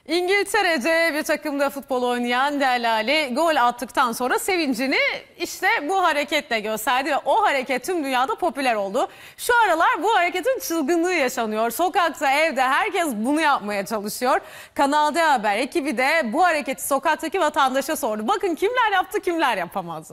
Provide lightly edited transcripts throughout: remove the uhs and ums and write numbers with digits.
İngiltere'de bir takımda futbol oynayan Delali gol attıktan sonra sevincini işte bu hareketle gösterdi ve o hareket tüm dünyada popüler oldu. Şu aralar bu hareketin çılgınlığı yaşanıyor. Sokakta, evde herkes bunu yapmaya çalışıyor. Kanal D Haber ekibi de bu hareketi sokaktaki vatandaşa sordu. Bakın kimler yaptı, kimler yapamazdı.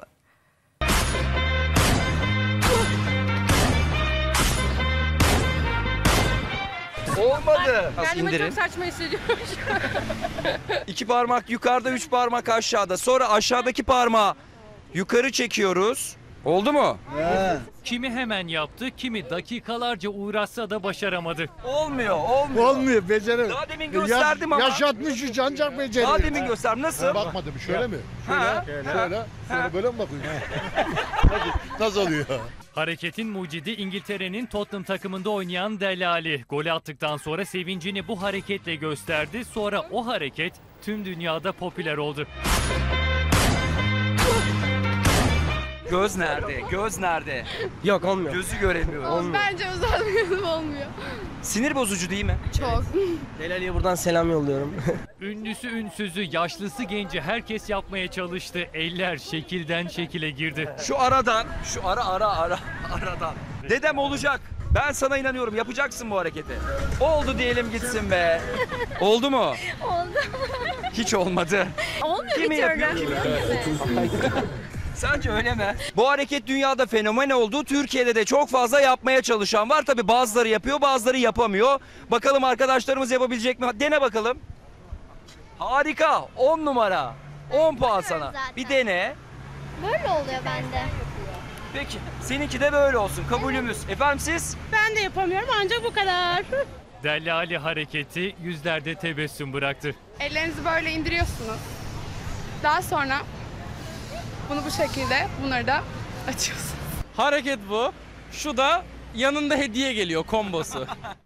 Olmadı. Kendimi çok saçma hissediyorum. 2 parmak yukarıda, 3 parmak aşağıda. Sonra aşağıdaki parmağı yukarı çekiyoruz. Oldu mu? Kimi hemen yaptı, kimi dakikalarca uğraşsa da başaramadı. Olmuyor. Olmuyor, beceremiyor. Daha demin gösterdim ama. Yaş 63 ancak beceriyor. Daha demin gösterdim. Nasıl? Bakmadım, şöyle mi? Ha. Şöyle. Sonra böyle mi bakıyorsun? Nasıl oluyor? Hareketin mucidi İngiltere'nin Tottenham takımında oynayan Delali. Golü attıktan sonra sevincini bu hareketle gösterdi. Sonra o hareket tüm dünyada popüler oldu. Göz nerede? Göz nerede? Yok, olmuyor. Gözü göremiyorum. Bence uzatmayalım, olmuyor. Sinir bozucu değil mi? Çok. Delali'ye buradan selam yolluyorum. Ünlüsü ünsüzü, yaşlısı genci herkes yapmaya çalıştı. Eller şekilden şekile girdi. Şu aradan, şu aradan. Dedem olacak. Ben sana inanıyorum. Yapacaksın bu hareketi. Oldu diyelim gitsin be. Oldu mu? Oldu. Hiç olmadı. Olmuyor Kimi bir türlü. yapıyor? Sence öyle mi? Bu hareket dünyada fenomen oldu. Türkiye'de de çok fazla yapmaya çalışan var. Tabii bazıları yapıyor, bazıları yapamıyor. Bakalım arkadaşlarımız yapabilecek mi? Dene bakalım. Harika. 10 numara. 10 puan sana. zaten. Bir dene. Böyle oluyor bende. Peki. Seninki de böyle olsun. Kabulümüz. Efendim siz? Ben de yapamıyorum, ancak bu kadar. Delali hareketi yüzlerde tebessüm bıraktı. Ellerinizi böyle indiriyorsunuz. Daha sonra bunu bu şekilde, bunları da açıyorsunuz. Hareket bu. Şu da yanında hediye geliyor, kombosu.